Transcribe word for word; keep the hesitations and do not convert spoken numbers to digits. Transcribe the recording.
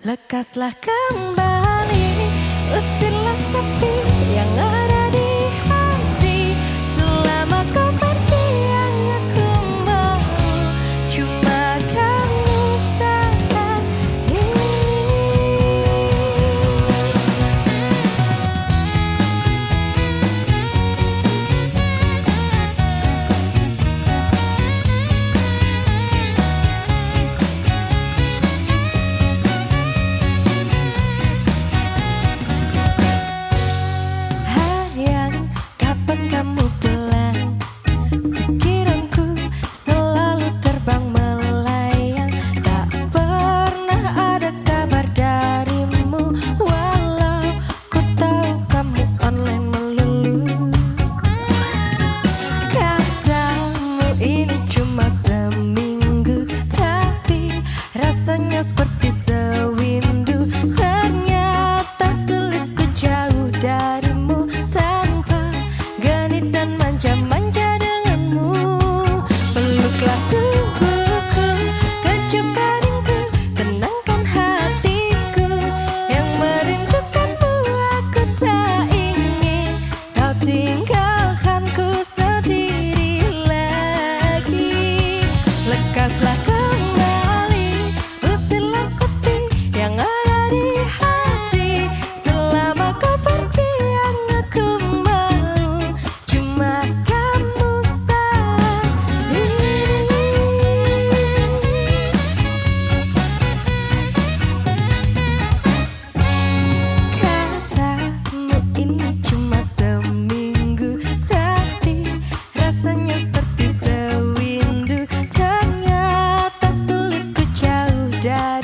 Lekaslah kembali, usirlah sepi yang ada di hati. Selama kau pergi yang aku mau cuma kamu saat ini. Kamu pulang, pikiranku selalu terbang melayang. Tak pernah ada kabar darimu, walau ku tahu kamu online melulu. Katamu ini cuma seminggu, tapi rasanya seperti sewindu. Ternyata sulit ku jauh darimu, dan manja-manja denganmu. Peluklah tubuhku, kecup keningku, tenangkan hatiku yang merindukanmu. Aku tak ingin kau tinggalkanku sendiri lagi. Lekaslah kembali, usirlah sepi yang ada di hati. Selama kau pergi yang aku seperti sewindu. Ternyata sulit ku jauh dari